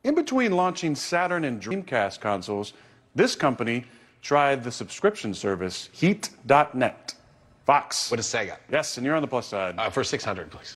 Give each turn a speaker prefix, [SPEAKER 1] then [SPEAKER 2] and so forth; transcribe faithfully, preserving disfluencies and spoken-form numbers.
[SPEAKER 1] In between launching Saturn and Dreamcast consoles, this company tried the subscription service Heat dot net. Fox.
[SPEAKER 2] What is Sega?
[SPEAKER 1] Yes, and you're on the plus side.
[SPEAKER 2] Uh, for six hundred, please.